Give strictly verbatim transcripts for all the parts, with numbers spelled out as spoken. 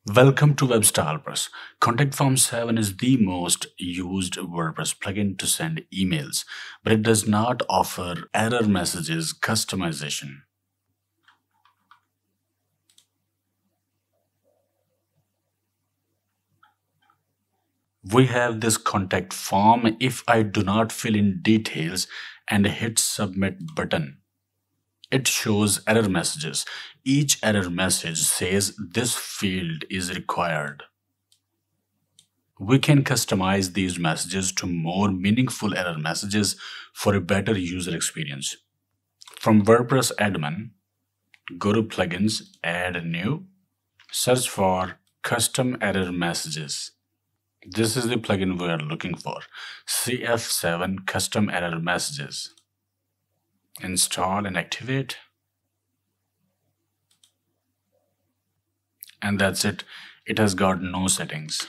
Welcome to WebStylePress. Contact Form seven is the most used WordPress plugin to send emails, but it does not offer error messages customization. We have this contact form if I do not fill in details and hit submit button. It shows error messages. Each error message says this field is required. We can customize these messages to more meaningful error messages for a better user experience. From WordPress admin, go to plugins, add new, search for custom error messages. This is the plugin we are looking for, C F seven Custom Error Messages. Install and activate. And that's it. It has got no settings.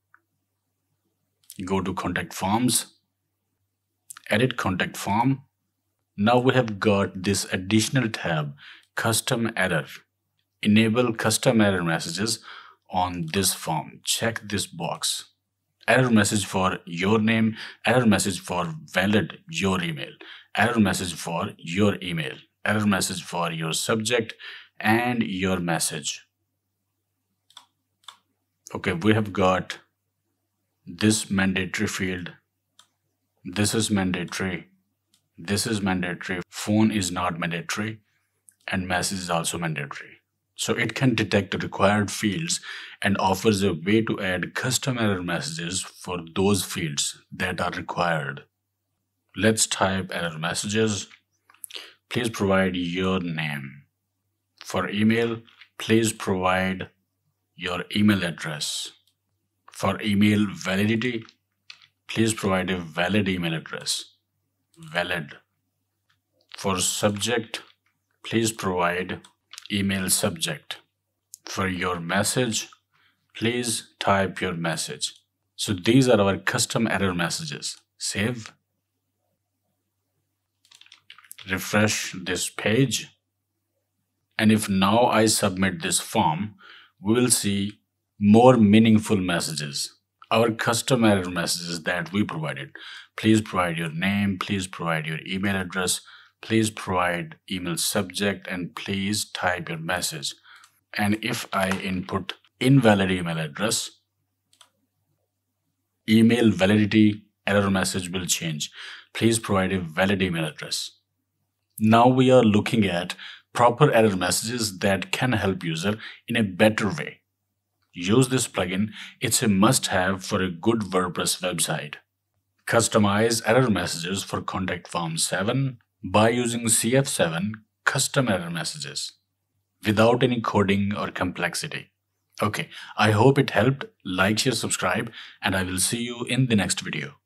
Go to contact forms, edit contact form. Now we have got this additional tab, custom error. Enable custom error messages on this form. Check this box. Error message for your name, error message for valid your email, error message for your email, error message for your subject and your message. Okay, we have got this mandatory field. This is mandatory. This is mandatory. Phone is not mandatory. And message is also mandatory. So it can detect the required fields and offers a way to add custom error messages for those fields that are required. Let's type error messages. Please provide your name. For email, please provide your email address. For email validity, please provide a valid email address. Valid. For subject, please provide email subject. For your message, please type your message. So these are our custom error messages. Save. Refresh this page. And if now I submit this form, we will see more meaningful messages. Our custom error messages that we provided. Please provide your name, please provide your email address, please provide email subject, and please type your message. And if I input invalid email address, email validity error message will change. Please provide a valid email address. Now we are looking at proper error messages that can help user in a better way. Use this plugin. It's a must-have for a good WordPress website. Customize error messages for Contact Form seven by using C F seven Custom Error Messages without any coding or complexity. Okay, I hope it helped. Like, share, subscribe, and I will see you in the next video.